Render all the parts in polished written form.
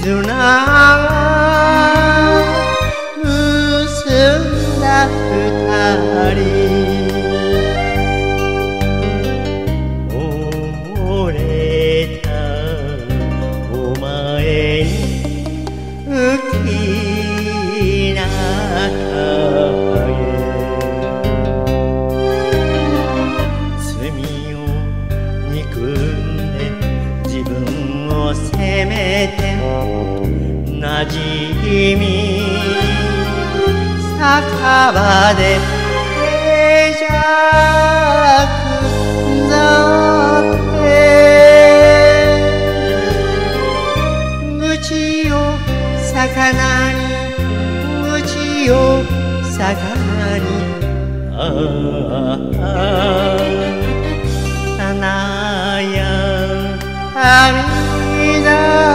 絆が結んだ二人折れたお前に浮きな罪を憎んで自分を責めて馴染み酒場で静寂酒愚痴を魚に愚痴を魚に花や旅酒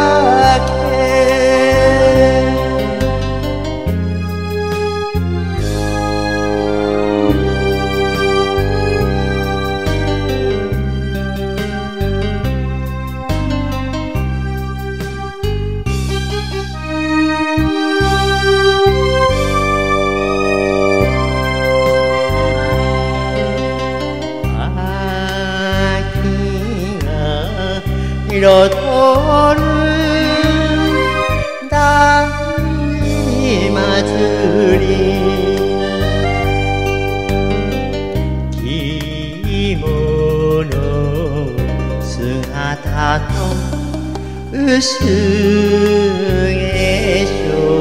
彩る大祭り着物姿と薄化粧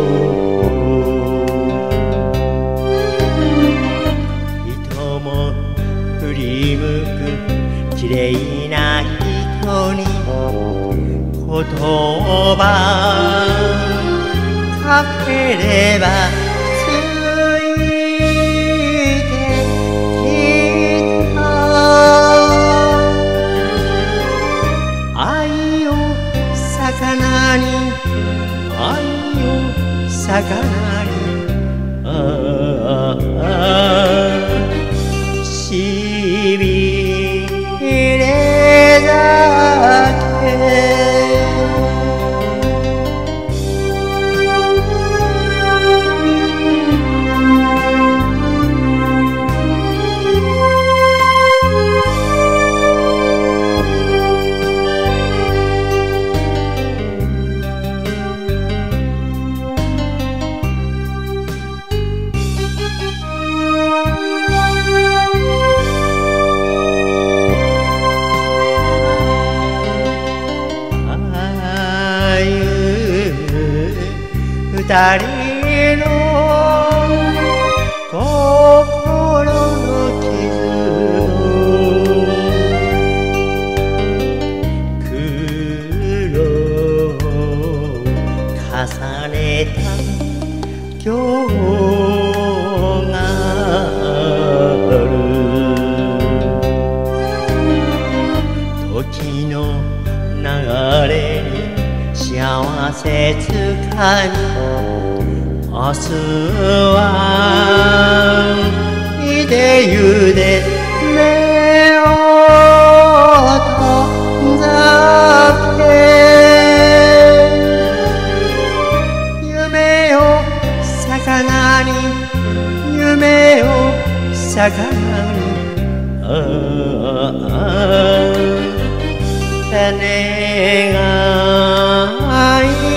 人も振り向くきれいな人に言葉かければついてきた愛を魚に愛を魚にしびれ酒二人の心の傷を苦労重ねた今日がある時の流れに幸せつかみ明日は秀湯で目を閉ざして夢を魚に夢を魚に願い